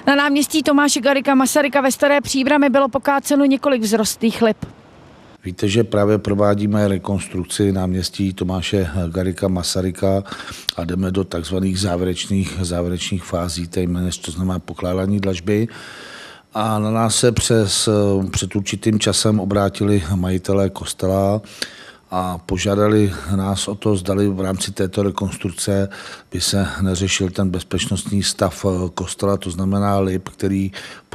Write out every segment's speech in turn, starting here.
Na náměstí Tomáše Garrigua Masaryka ve Staré Příbrami bylo pokáceno několik vzrostlých lip. Víte, že právě provádíme rekonstrukci náměstí Tomáše Garrigua Masaryka a jdeme do takzvaných závěrečných fází, to znamená pokládání dlažby. A na nás se před určitým časem obrátili majitelé kostela a požádali nás o to, zdali v rámci této rekonstrukce by se neřešil ten bezpečnostní stav kostela, to znamená lip, který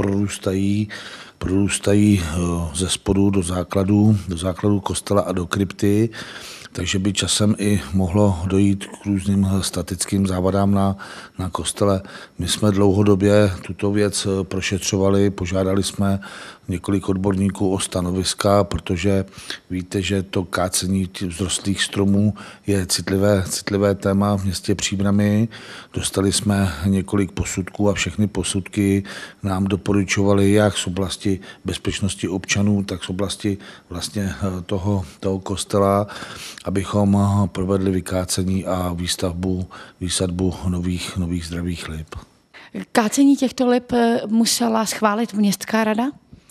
prorůstají ze spodu do základu kostela a do krypty, takže by časem i mohlo dojít k různým statickým závadám na kostele. My jsme dlouhodobě tuto věc prošetřovali, požádali jsme několik odborníků o stanoviska, protože víte, že to kácení vzrostlých stromů je citlivé téma v městě Příbrami. Dostali jsme několik posudků a všechny posudky nám doporučovaly jak z oblasti bezpečnosti občanů, tak z oblasti vlastně toho kostela, abychom provedli vykácení a výsadbu nových zdravých lip. Kácení těchto lip musela schválit městská rada?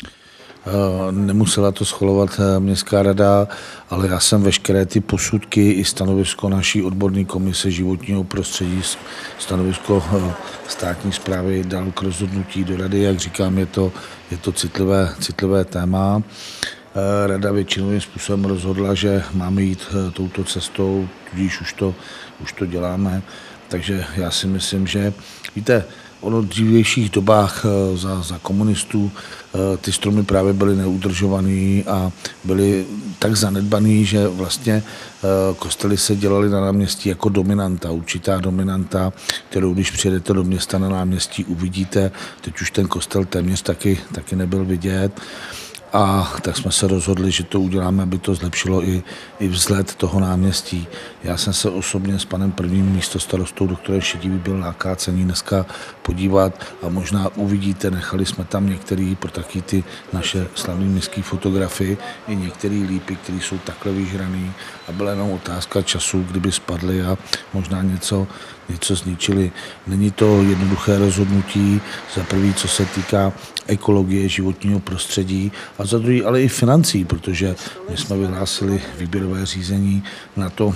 Nemusela to schvalovat městská rada, ale já jsem veškeré ty posudky i stanovisko naší odborné komise životního prostředí, stanovisko státní správy dal k rozhodnutí do rady. Jak říkám, je to citlivé téma. Rada většinovým způsobem rozhodla, že máme jít touto cestou, tudíž už to děláme. Takže já si myslím, že víte, v dřívějších dobách za komunistů ty stromy právě byly neudržovaný a byly tak zanedbaný, že vlastně kostely se dělaly na náměstí jako dominanta, určitá dominanta, kterou když přijedete do města na náměstí uvidíte, teď už ten kostel téměř taky nebyl vidět. A tak jsme se rozhodli, že to uděláme, aby to zlepšilo i vzhled toho náměstí. Já jsem se osobně s panem prvním místostarostou doktorem Šedivý byl na kácení dneska podívat a možná uvidíte, nechali jsme tam některé pro taky ty naše slavné městské fotografie i některé lípy, které jsou takhle vyžraný a byla jenom otázka času, kdyby spadly a možná něco zničili. Není to jednoduché rozhodnutí, za prvý, co se týká ekologie, životního prostředí a za druhý, ale i financí, protože my jsme vyhlásili výběrové řízení na tu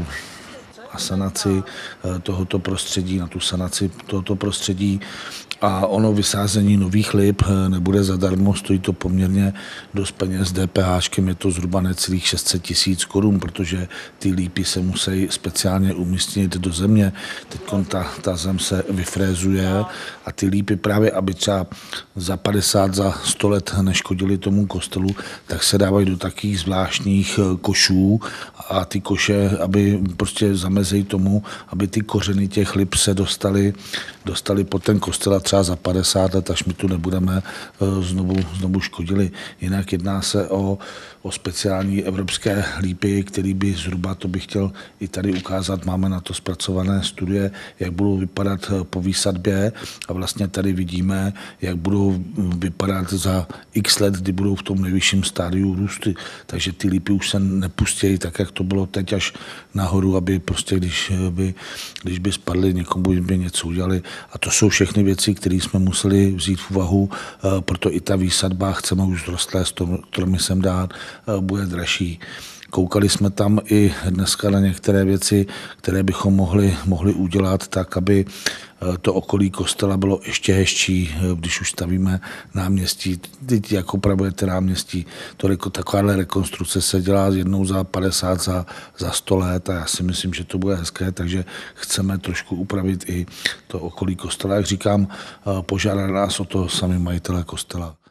asanaci tohoto prostředí, na tu sanaci tohoto prostředí a ono vysázení nových lip nebude zadarmo, stojí to poměrně dost peněz, DPHčkem je to zhruba necelých 600 000 korun, protože ty lípy se musí speciálně umístit do země. Teď ta zem se vyfrézuje a ty lípy právě, aby třeba za 50, za 100 let neškodily tomu kostelu, tak se dávají do takových zvláštních košů a ty koše, aby prostě zamezejí tomu, aby ty kořeny těch lip se dostaly pod ten kostel a třeba za 50 let, až my tu nebudeme, znovu škodili. Jinak jedná se o speciální evropské lípy, který by zhruba, to bych chtěl i tady ukázat, máme na to zpracované studie, jak budou vypadat po výsadbě a vlastně tady vidíme, jak budou vypadat za x let, kdy budou v tom nejvyšším stádiu růsty. Takže ty lípy už se nepustí tak, jak to bylo teď až nahoru, aby prostě, když by spadly, někomu by něco udělali. A to jsou všechny věci, které jsme museli vzít v úvahu, proto i ta výsadba, chceme už vzrostlé stromy sem dát, bude dražší. Koukali jsme tam i dneska na některé věci, které bychom mohli udělat tak, aby to okolí kostela bylo ještě hezčí, když už stavíme náměstí. Teď jak opravujete náměstí, takováhle rekonstrukce se dělá jednou za 50, za 100 let a já si myslím, že to bude hezké, takže chceme trošku upravit i to okolí kostela. Jak říkám, požádali nás o to sami majitelé kostela.